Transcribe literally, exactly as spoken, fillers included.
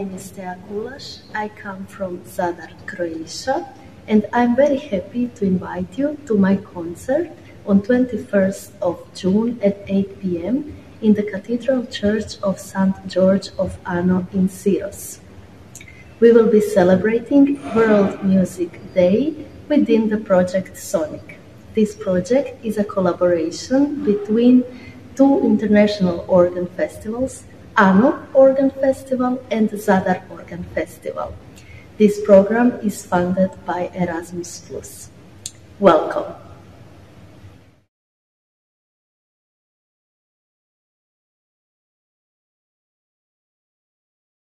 name is Kulas. I come from Zadar, Croatia, and I'm very happy to invite you to my concert on twenty-first of June at eight p m in the Cathedral Church of Saint George of Ano in Syros. We will be celebrating World Music Day within the project Sonic. This project is a collaboration between two international organ festivals, Ano Organ Festival and Zadar Organ Festival. This program is funded by ERASMUS plus. Welcome.